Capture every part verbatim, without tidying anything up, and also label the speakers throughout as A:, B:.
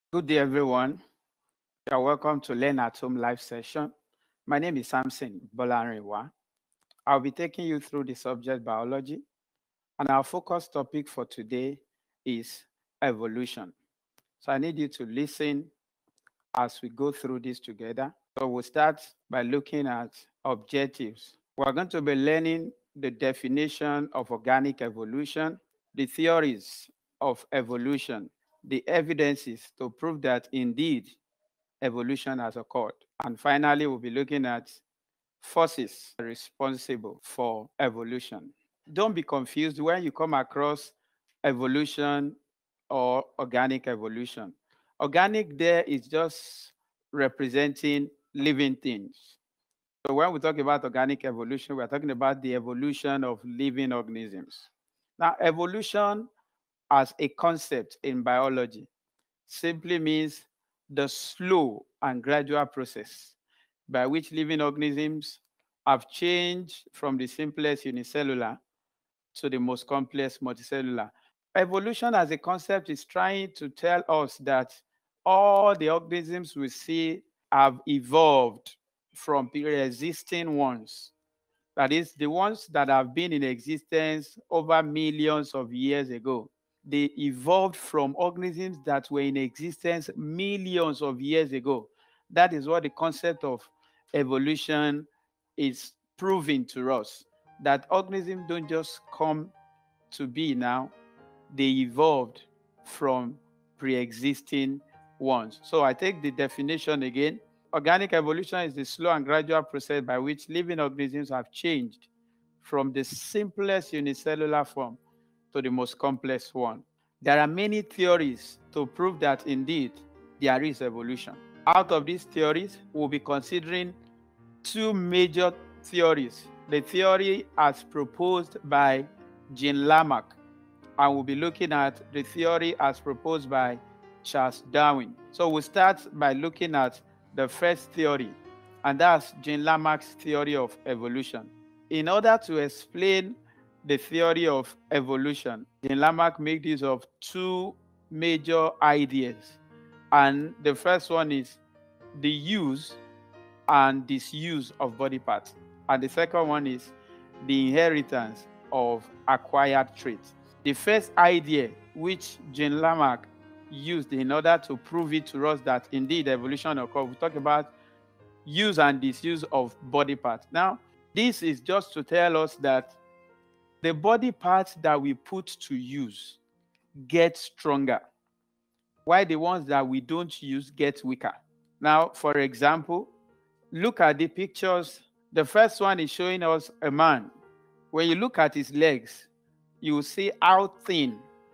A: Good day, everyone. You are welcome to Learn at Home live session. My name is Samson Bolanrewa. I'll be taking you through the subject biology, and our focus topic for today is evolution. So I need you to listen as we go through this together. So we'll start by looking at objectives. We're going to be learning the definition of organic evolution, the theories of evolution, the evidences to prove that indeed evolution has occurred. And finally, we'll be looking at forces responsible for evolution. Don't be confused when you come across evolution or organic evolution. Organic there is just representing living things. So when we talk about organic evolution, we're talking about the evolution of living organisms. Now, evolution as a concept in biology simply means the slow and gradual process by which living organisms have changed from the simplest unicellular to the most complex multicellular. Evolution as a concept is trying to tell us that all the organisms we see have evolved from pre-existing ones. That is, the ones that have been in existence over millions of years ago. They evolved from organisms that were in existence millions of years ago. That is what the concept of evolution is proving to us, that organisms don't just come to be now, they evolved from pre-existing ones. So I take the definition again. Organic evolution is the slow and gradual process by which living organisms have changed from the simplest unicellular form to the most complex one. There are many theories to prove that indeed there is evolution. Out of these theories, we'll be considering two major theories. The theory as proposed by Jean Lamarck, and we'll be looking at the theory as proposed by Charles Darwin. So we'll start by looking at the first theory, and that's Jean Lamarck's theory of evolution. In order to explain the theory of evolution, Jean Lamarck made use of two major ideas. And the first one is the use and disuse of body parts. And the second one is the inheritance of acquired traits. The first idea which Jean Lamarck used in order to prove it to us that indeed evolution occurred, we talk about use and disuse of body parts. Now, this is just to tell us that the body parts that we put to use get stronger, while the ones that we don't use get weaker. Now, for example, look at the pictures. The first one is showing us a man. When you look at his legs, you will see how thin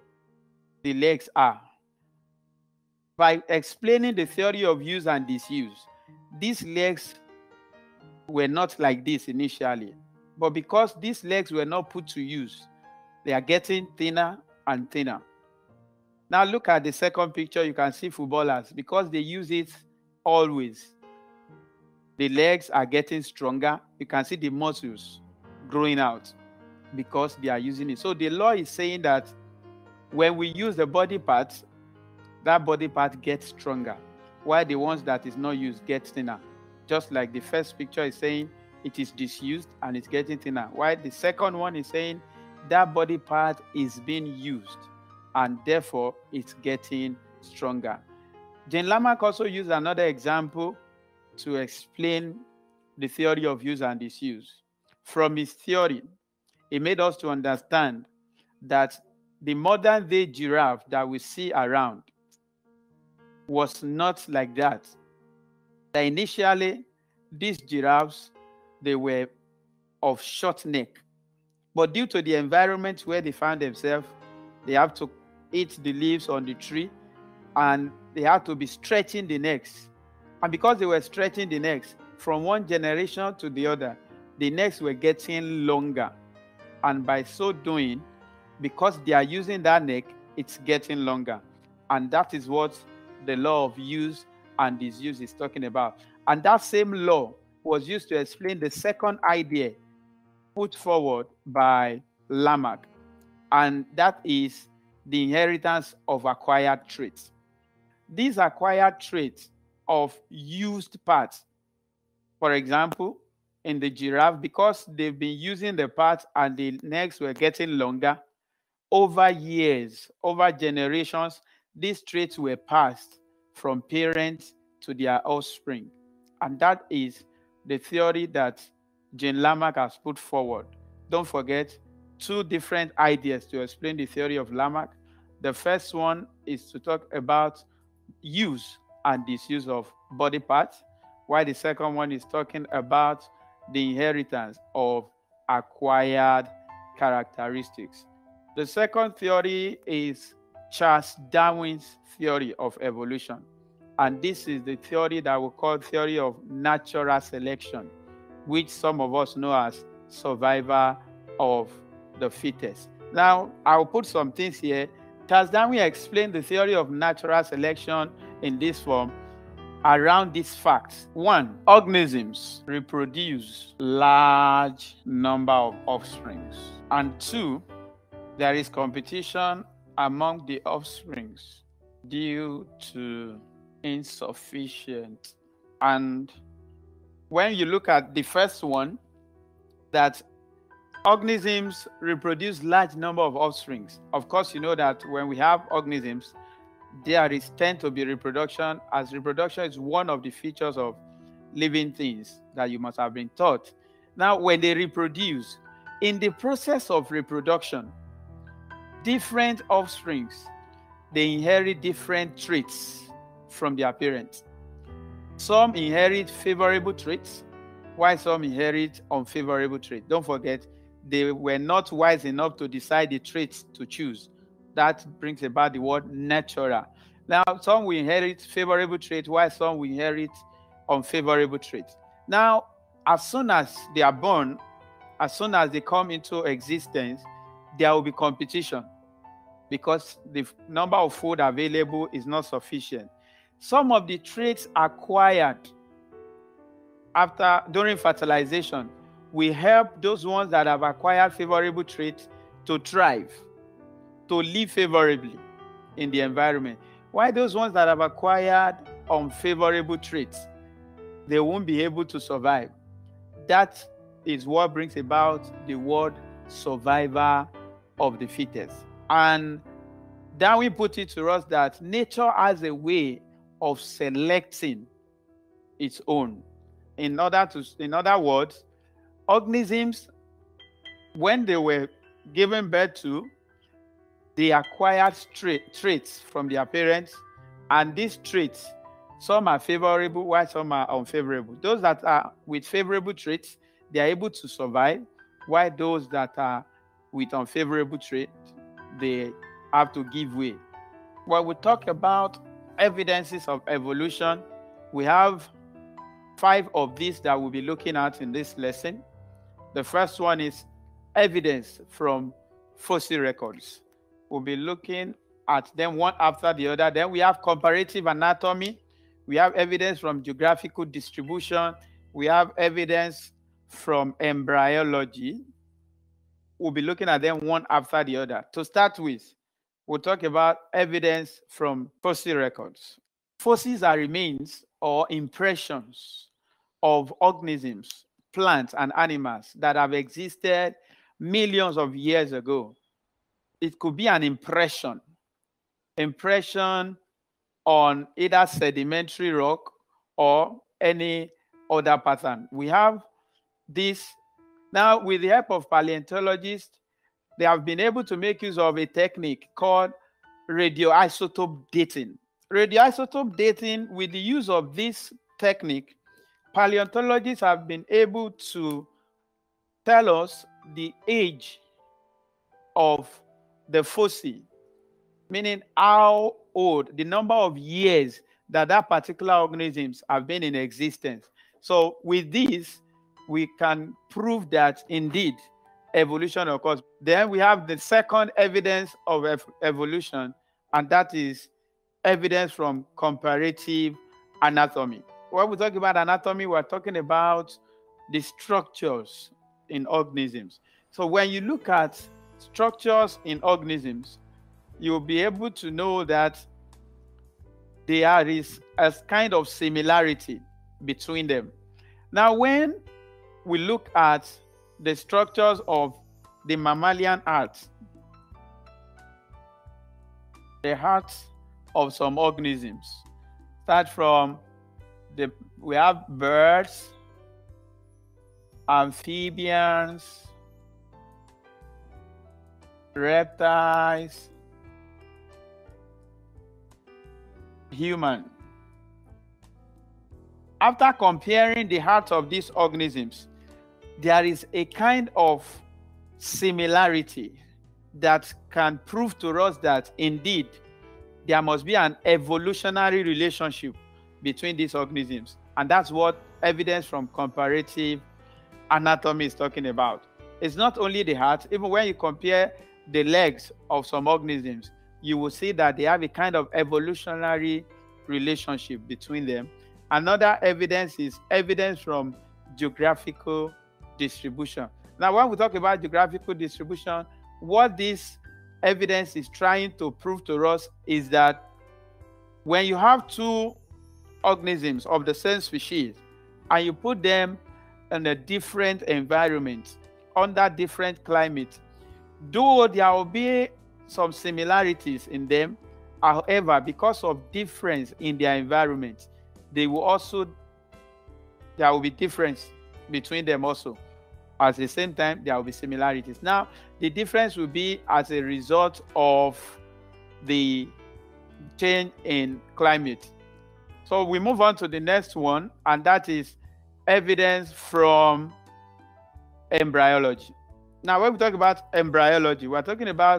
A: the legs are. By explaining the theory of use and disuse, these legs were not like this initially. But because these legs were not put to use, they are getting thinner and thinner. Now look at the second picture. You can see footballers, because they use it always. The legs are getting stronger. You can see the muscles growing out because they are using it. So the law is saying that when we use the body parts, that body part gets stronger, while the ones that is not used get thinner. Just like the first picture is saying it is disused and it's getting thinner, while the second one is saying that body part is being used and therefore it's getting stronger. Jean Lamarck also used another example to explain the theory of use and disuse. From his theory, he made us to understand that the modern day giraffe that we see around was not like that. That initially, these giraffes, they were of short neck. But due to the environment where they found themselves, they have to eat the leaves on the tree, and they had to be stretching the necks. And because they were stretching the necks, from one generation to the other, the necks were getting longer. And by so doing, because they are using that neck, it's getting longer. And that is what the law of use and disuse is talking about. And that same law was used to explain the second idea put forward by Lamarck, and that is the inheritance of acquired traits. these acquired traits of used parts, for example, in the giraffe, because they've been using the parts and the necks were getting longer, over years, over generations, these traits were passed from parents to their offspring. And that is the theory that Jean Lamarck has put forward. Don't forget, two different ideas to explain the theory of Lamarck. The first one is to talk about use and disuse of body parts, while the second one is talking about the inheritance of acquired characteristics. The second theory is Charles Darwin's theory of evolution. And this is the theory that we call theory of natural selection, which some of us know as survival of the fittest. Now, I'll put some things here. Charles Darwin explained the theory of natural selection in this form around these facts. One, organisms reproduce large number of offsprings. And two, there is competition among the offsprings due to insufficient. And when you look at the first one, that organisms reproduce large number of offsprings. Of course, you know that when we have organisms, there is tend to be reproduction, as reproduction is one of the features of living things that you must have been taught. Now, when they reproduce, in the process of reproduction, different offsprings, they inherit different traits from their parents. Some inherit favorable traits, while some inherit unfavorable traits. Don't forget, they were not wise enough to decide the traits to choose. That brings about the word natural. Now, some will inherit favorable traits, while some will inherit unfavorable traits. Now, as soon as they are born, as soon as they come into existence, there will be competition because the number of food available is not sufficient. Some of the traits acquired after during fertilization will help those ones that have acquired favorable traits to thrive, to live favorably in the environment. While those ones that have acquired unfavorable traits, they won't be able to survive. That is what brings about the word survivor of the fittest. And Darwin put it to us that nature has a way of selecting its own. In order to, in other words, organisms, when they were given birth to, they acquired tra traits from their parents, and these traits, some are favorable while some are unfavorable. Those that are with favorable traits, they are able to survive, while those that are with unfavorable traits, they have to give way. When we talk about evidences of evolution, we have five of these that we'll be looking at in this lesson. The first one is evidence from fossil records. We'll be looking at them one after the other. Then we have comparative anatomy. We have evidence from geographical distribution. We have evidence from embryology. We'll be looking at them one after the other. To start with, we'll talk about evidence from fossil records. Fossils are remains or impressions of organisms, plants, and animals that have existed millions of years ago. It could be an impression, impression on either sedimentary rock or any other pattern. We have this. Now, with the help of paleontologists, they have been able to make use of a technique called radioisotope dating. Radioisotope dating, with the use of this technique, paleontologists have been able to tell us the age of the fossil, meaning how old, the number of years that that particular organisms have been in existence. So with this, we can prove that indeed evolution occurs. Then we have the second evidence of ev evolution, and that is evidence from comparative anatomy. When we talk about anatomy, we're talking about the structures in organisms. So when you look at structures in organisms, you'll be able to know that there is a kind of similarity between them. Now, when we look at the structures of the mammalian heart, the hearts of some organisms, start from the, we have birds, amphibians, reptiles, human. After comparing the hearts of these organisms, there is a kind of similarity that can prove to us that indeed there must be an evolutionary relationship between these organisms. And that's what evidence from comparative anatomy is talking about. It's not only the heart. Even when you compare the legs of some organisms, you will see that they have a kind of evolutionary relationship between them. Another evidence is evidence from geographical distribution. Now, when we talk about geographical distribution, what this evidence is trying to prove to us is that when you have two organisms of the same species and you put them in a different environment, under different climate, though there will be some similarities in them, however, because of difference in their environment, they will also, there will be difference between them also. At the same time, there will be similarities. Now, the difference will be as a result of the change in climate. So we move on to the next one, and that is evidence from embryology. Now, when we talk about embryology, we're talking about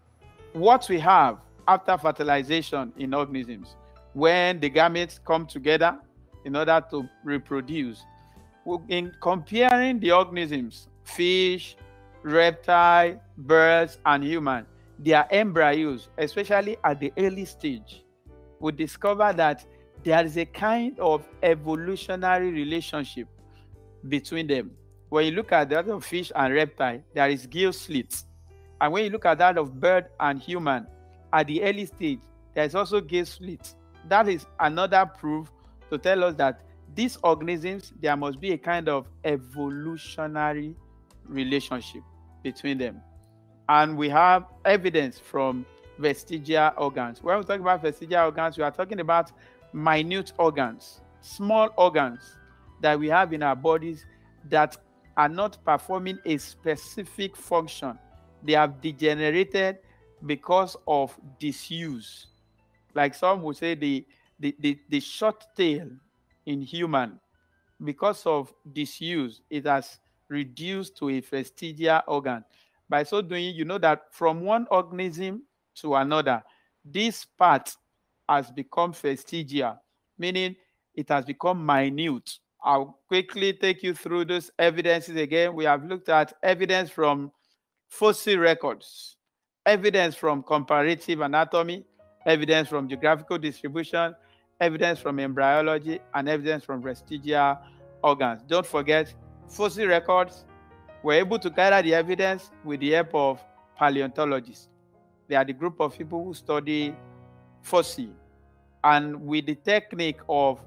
A: what we have after fertilization in organisms, when the gametes come together in order to reproduce. In comparing the organisms, fish, reptile, birds, and human, their embryos, especially at the early stage, we discover that there is a kind of evolutionary relationship between them. When you look at that of fish and reptile, there is gill slits. And when you look at that of bird and human, at the early stage, there is also gill slits. That is another proof to tell us that these organisms, there must be a kind of evolutionary relationship between them. And we have evidence from vestigial organs. When we talk about vestigial organs, we are talking about minute organs, small organs that we have in our bodies that are not performing a specific function. They have degenerated because of disuse. Like some would say the, the, the, the short tail in human, because of disuse, it has reduced to a vestigial organ. By so doing, you know that from one organism to another, this part has become vestigial, meaning it has become minute. I'll quickly take you through those evidences again. We have looked at evidence from fossil records, evidence from comparative anatomy, evidence from geographical distribution, evidence from embryology, and evidence from vestigial organs. Don't forget, fossil records were able to gather the evidence with the help of paleontologists. They are the group of people who study fossil. And with the technique of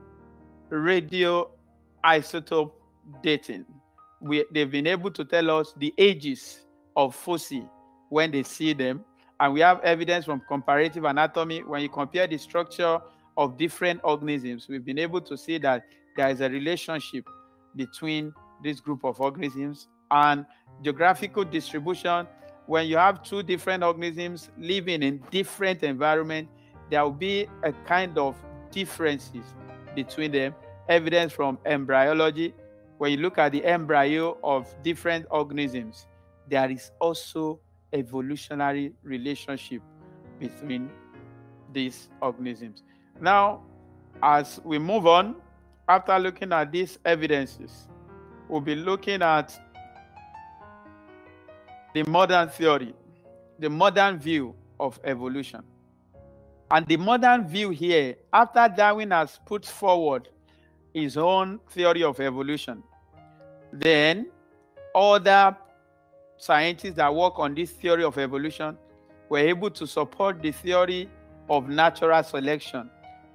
A: radioisotope dating, we, they've been able to tell us the ages of fossil when they see them. And we have evidence from comparative anatomy. When you compare the structure of different organisms, we've been able to see that there is a relationship between this group of organisms. And geographical distribution, when you have two different organisms living in different environments, there will be a kind of differences between them. Evidence from embryology, when you look at the embryo of different organisms, there is also evolutionary relationship between these organisms. Now, as we move on, after looking at these evidences, we'll be looking at the modern theory, the modern view of evolution. And the modern view here, after Darwin has put forward his own theory of evolution, then other scientists that work on this theory of evolution were able to support the theory of natural selection.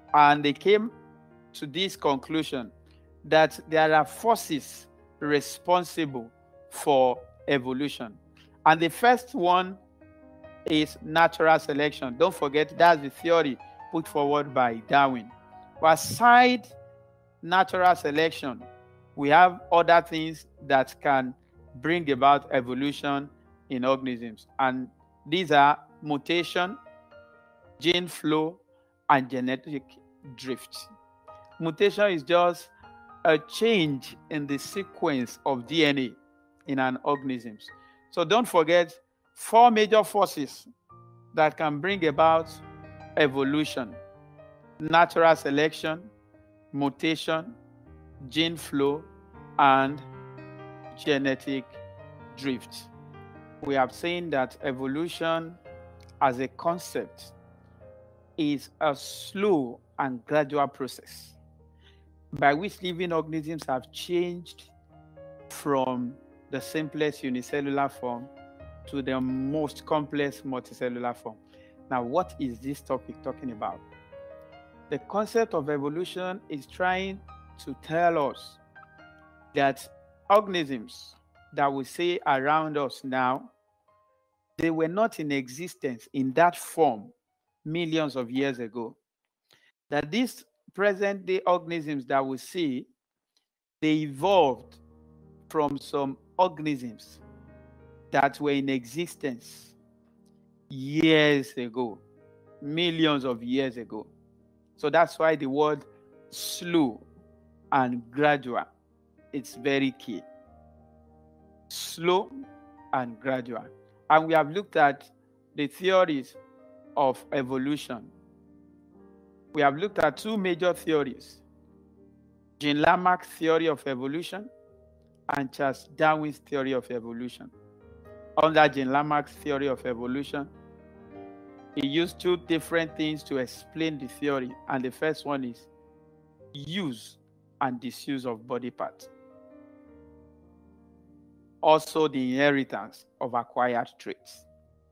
A: And they came to this conclusion that there are forces responsible for evolution. And the first one is natural selection. Don't forget, that's the theory put forward by Darwin. But aside natural selection, we have other things that can bring about evolution in organisms. And these are mutation, gene flow, and genetic drift. Mutation is just a change in the sequence of D N A in an organism. So don't forget four major forces that can bring about evolution: natural selection, mutation, gene flow, and genetic drift. We have seen that evolution as a concept is a slow and gradual process by which living organisms have changed from the simplest unicellular form to the most complex multicellular form. Now, what is this topic talking about? The concept of evolution is trying to tell us that organisms that we see around us now, they were not in existence in that form millions of years ago. That these present-day organisms that we see, they evolved from some organisms that were in existence years ago, millions of years ago. So that's why the word slow and gradual, it's very key. Slow and gradual. And we have looked at the theories of evolution. We have looked at two major theories: Jean Lamarck's theory of evolution and Charles Darwin's theory of evolution. Under Jean Lamarck's theory of evolution, he used two different things to explain the theory, and the first one is use and disuse of body parts. Also, the inheritance of acquired traits.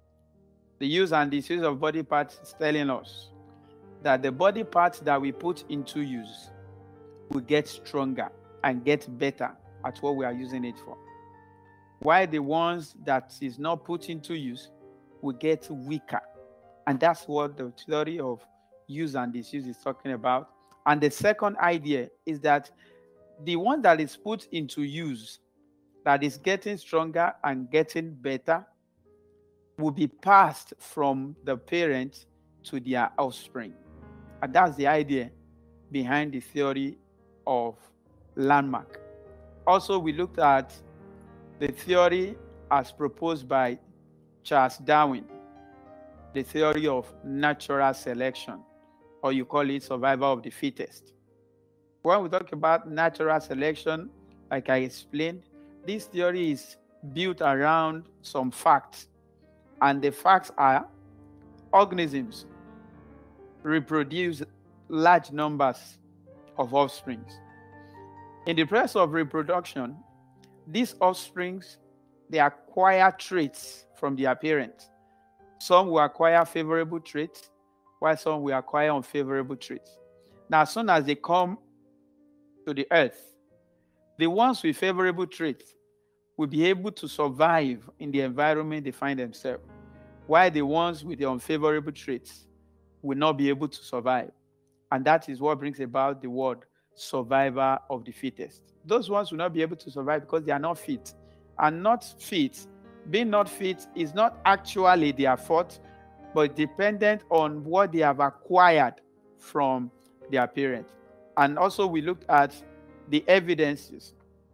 A: The use and disuse of body parts is telling us that the body parts that we put into use will get stronger and get better at what we are using it for, while the ones that is not put into use will get weaker. And that's what the theory of use and disuse is talking about. And the second idea is that the one that is put into use, that is getting stronger and getting better, will be passed from the parent to their offspring. And that's the idea behind the theory of Lamarck. Also, we looked at the theory as proposed by Charles Darwin, the theory of natural selection, or you call it survival of the fittest. When we talk about natural selection, like I explained, this theory is built around some facts. And the facts are organisms reproduce large numbers of offspring. In the process of reproduction, these offspring, they acquire traits from their parents. Some will acquire favorable traits, while some will acquire unfavorable traits. Now, as soon as they come to the earth, the ones with favorable traits will be able to survive in the environment they find themselves, while the ones with the unfavorable traits will not be able to survive. And that is what brings about the word survivor of the fittest. Those ones will not be able to survive because they are not fit. And not fit, being not fit is not actually their fault, but dependent on what they have acquired from their parents. And also we looked at the evidences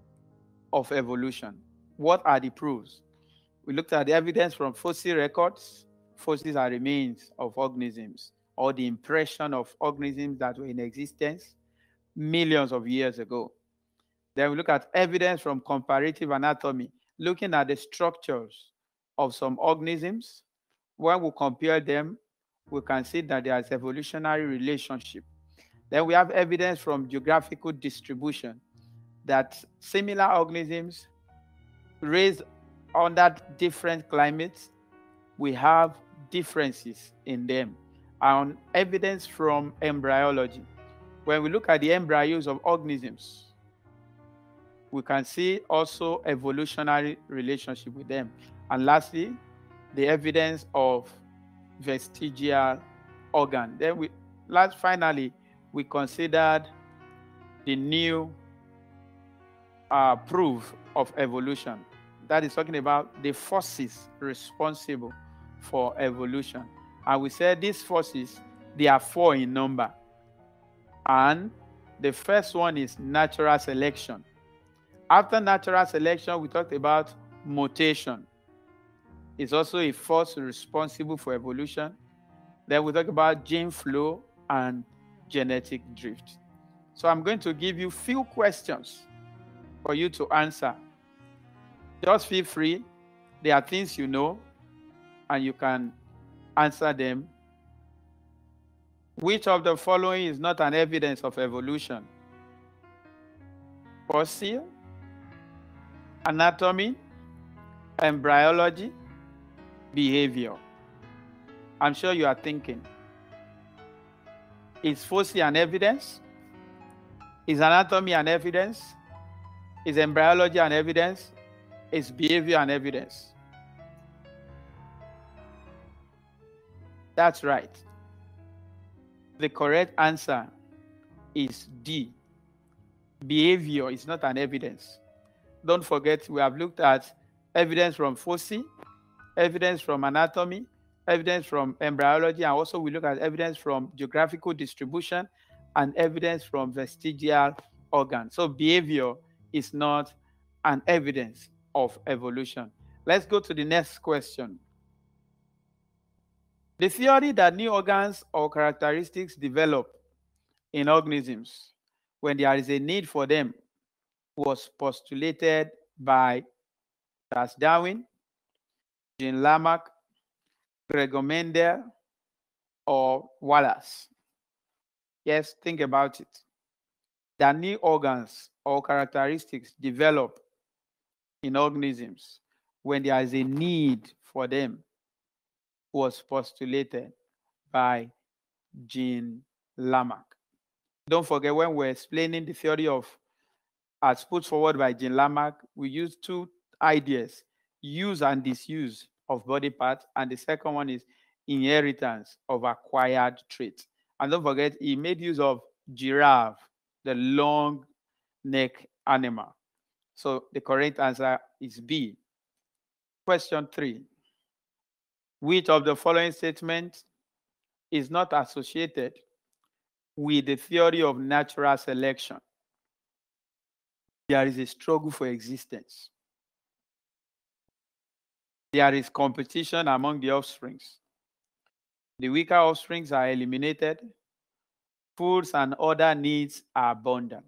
A: of evolution. What are the proofs? We looked at the evidence from fossil records. Fossils are remains of organisms, or the impression of organisms that were in existence millions of years ago. Then we look at evidence from comparative anatomy, looking at the structures of some organisms. When we compare them, we can see that there is evolutionary relationship. Then we have evidence from geographical distribution that similar organisms raised under different climates, we have differences in them. and evidence from embryology. When we look at the embryos of organisms, we can see also evolutionary relationship with them. And lastly, the evidence of vestigial organ. Then we last finally we considered the new uh, proof of evolution. That is talking about the forces responsible for evolution. And we said these forces, they are four in number. And the first one is natural selection. After natural selection, we talked about mutation. It's also a force responsible for evolution. Then we talk about gene flow and genetic drift. So I'm going to give you few questions for you to answer. Just feel free. There are things you know, and you can answer them. Which of the following is not an evidence of evolution? Fossil, anatomy, embryology, behavior. I'm sure you are thinking, is fossil an evidence? Is anatomy an evidence? Is embryology an evidence? Is behavior an evidence? That's right. The correct answer is D. Behavior is not an evidence. Don't forget, we have looked at evidence from fossil, evidence from anatomy, evidence from embryology, and also we look at evidence from geographical distribution and evidence from vestigial organs. So behavior is not an evidence of evolution. Let's go to the next question. The theory that new organs or characteristics develop in organisms when there is a need for them was postulated by Charles Darwin, Jean Lamarck, Gregor Mendel, or Wallace. Yes, think about it. That new organs or characteristics develop in organisms when there is a need for them was postulated by Jean Lamarck. Don't forget, when we're explaining the theory of, as put forward by Jean Lamarck, we use two ideas, use and disuse of body parts, and the second one is inheritance of acquired traits. And don't forget, he made use of giraffe, the long neck animal. So the correct answer is B. Question three. Which of the following statements is not associated with the theory of natural selection? There is a struggle for existence. There is competition among the offsprings. The weaker offsprings are eliminated. Foods and other needs are abundant.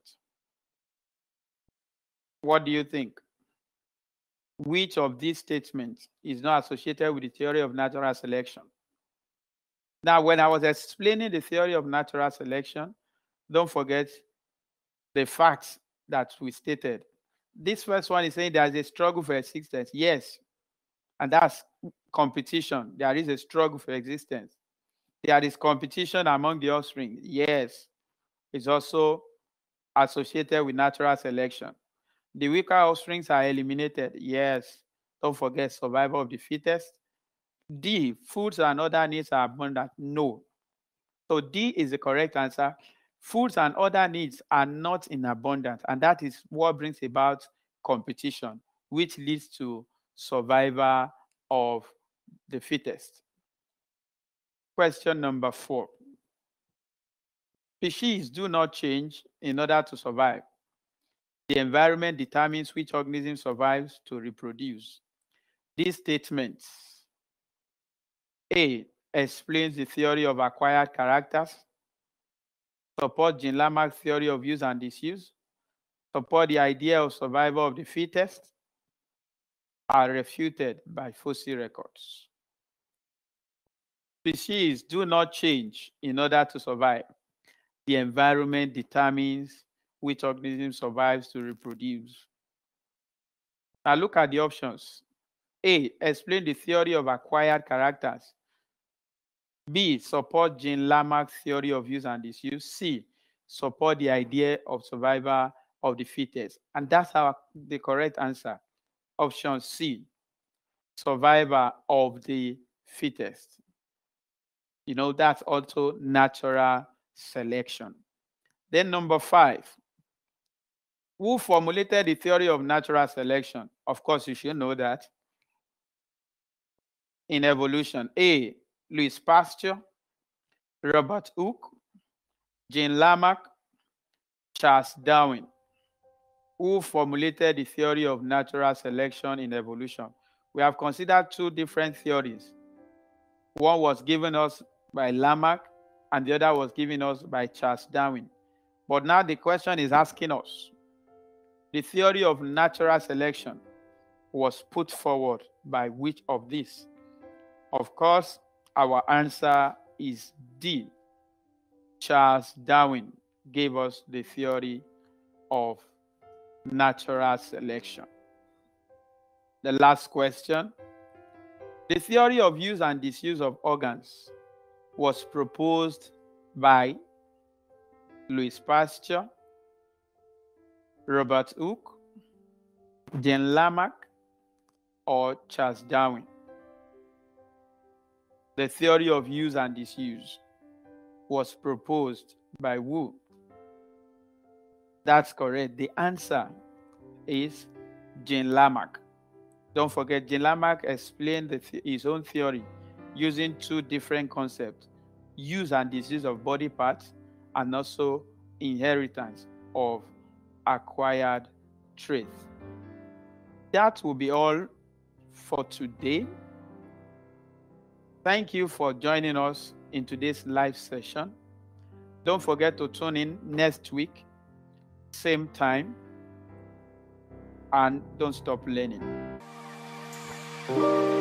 A: What do you think? Which of these statements is not associated with the theory of natural selection? Now, when I was explaining the theory of natural selection, don't forget the facts that we stated. This first one is saying there is a struggle for existence. Yes, and that's competition. There is a struggle for existence. There is competition among the offspring. Yes, it's also associated with natural selection. The weaker offsprings are eliminated. Yes, don't forget survival of the fittest. D, foods and other needs are abundant. No. So D is the correct answer. Foods and other needs are not in abundance, and that is what brings about competition, which leads to survival of the fittest. Question number four. Species do not change in order to survive. The environment determines which organism survives to reproduce. These statements, A, explains the theory of acquired characters, support Jean Lamarck's theory of use and disuse, support the idea of survival of the fittest, are refuted by fossil records. Species do not change in order to survive. The environment determines which organism survives to reproduce. Now look at the options. A, explain the theory of acquired characters. B, support Jean Lamarck's theory of use and disuse. C, support the idea of survival of the fittest. And that's our, the correct answer. Option C, survival of the fittest. You know, that's also natural selection. Then number five, who formulated the theory of natural selection? Of course, you should know that. In evolution, A, Louis Pasteur, Robert Hooke, Jean Lamarck, Charles Darwin. Who formulated the theory of natural selection in evolution? We have considered two different theories. One was given us by Lamarck, and the other was given us by Charles Darwin. But now the question is asking us, the theory of natural selection was put forward by which of these? Of course, our answer is D. Charles Darwin gave us the theory of natural selection. The last question. The theory of use and disuse of organs was proposed by Louis Pasteur, Robert Hooke, Jean Lamarck, or Charles Darwin. The theory of use and disuse was proposed by who? That's correct. The answer is Jean Lamarck. Don't forget, Jean Lamarck explained the th his own theory using two different concepts, use and disuse of body parts, and also inheritance of acquired traits. That will be all for today. Thank you for joining us in today's live session. Don't forget to tune in next week, same time, and don't stop learning.